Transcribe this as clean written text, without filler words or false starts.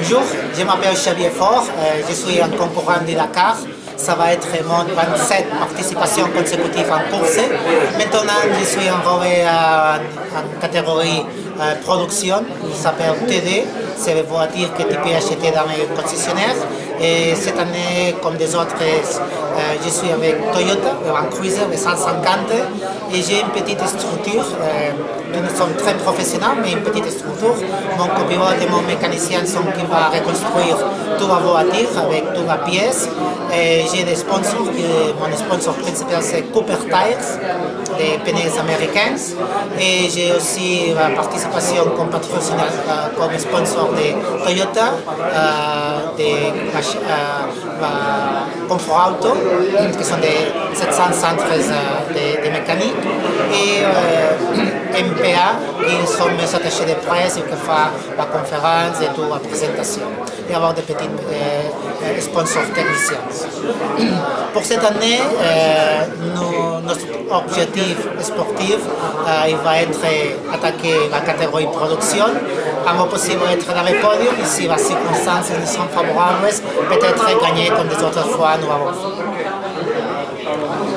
Bonjour, je m'appelle Xavier Faure, je suis un concurrent de Dakar. Ça va être mon 27 participations consécutives en course. Maintenant, je suis enrôlé en catégorie production, il s'appelle TD, c'est les voitures que tu peux acheter dans les concessionnaires. Et cette année, comme des autres, je suis avec Toyota, le Land Cruiser, le 150, et j'ai une petite structure. Nous sommes très professionnels, mais une petite structure. Mon copilote et mon mécanicien sont qui va reconstruire toute la voiture avec toute la pièce. Et j'ai des sponsors, mon sponsor principal c'est Cooper Tires, des pneus américains. Et j'ai aussi la participation comme patrocineur, comme sponsor de Toyota, Comfort Auto, qui sont des 700 centres de mécanique, et MPA, qui sont mes attachés de presse et qui font la conférence et toute la présentation, et avoir des petits sponsors techniciens. Pour cette année, notre objectif sportif il va être attaquer la catégorie production, avant possible être dans le podium, et si les circonstances sont favorables, peut-être gagner comme des autres fois nous avons fait.